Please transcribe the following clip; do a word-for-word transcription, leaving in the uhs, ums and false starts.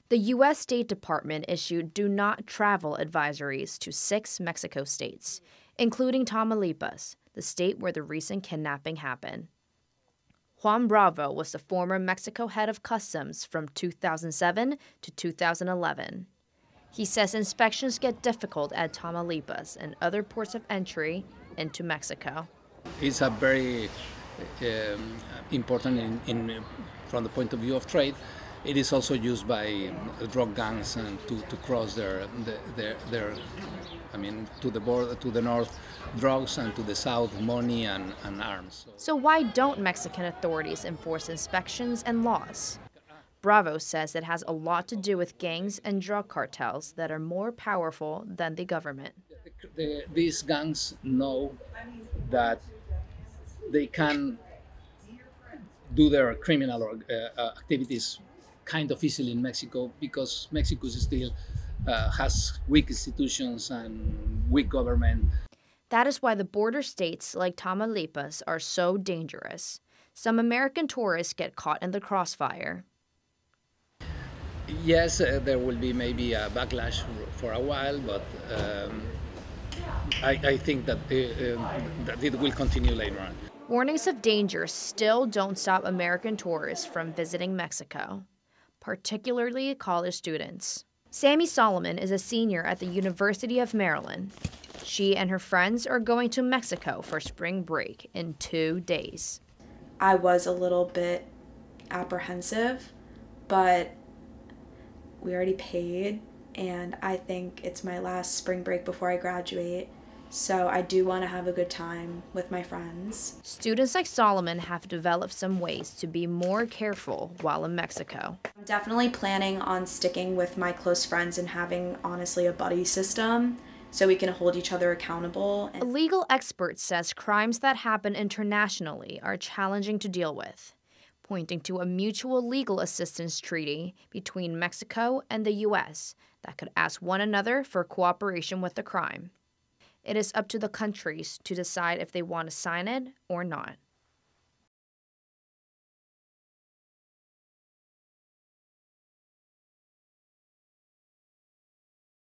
The U S State Department issued do not travel advisories to six Mexico states, including Tamaulipas, the state where the recent kidnapping happened. Juan Bravo was the former Mexico head of customs from two thousand seven to two thousand eleven. He says inspections get difficult at Tamaulipas and other ports of entry into Mexico. It's a very um, important in, in, from the point of view of trade. It is also used by drug gangs and to, to cross their, their, their, I mean, to the border, to the north, drugs, and to the south, money and, and arms. So why don't Mexican authorities enforce inspections and laws? Bravo says it has a lot to do with gangs and drug cartels that are more powerful than the government. The, the, these gangs know that they can do their criminal or, uh, activities kind of easily in Mexico because Mexico still uh, has weak institutions and weak government. That is why the border states like Tamaulipas are so dangerous. Some American tourists get caught in the crossfire. Yes, uh, there will be maybe a backlash for a while, but um, I, I think that, uh, um, that it will continue later on. Warnings of danger still don't stop American tourists from visiting Mexico, particularly college students. Sammy Solomon is a senior at the University of Maryland. She and her friends are going to Mexico for spring break in two days. I was a little bit apprehensive, but we already paid, and I think it's my last spring break before I graduate. So I do want to have a good time with my friends. Students like Solomon have developed some ways to be more careful while in Mexico. I'm definitely planning on sticking with my close friends and having, honestly, a buddy system so we can hold each other accountable. A legal expert says crimes that happen internationally are challenging to deal with, pointing to a mutual legal assistance treaty between Mexico and the U S that could ask one another for cooperation with the crime. It is up to the countries to decide if they want to sign it or not.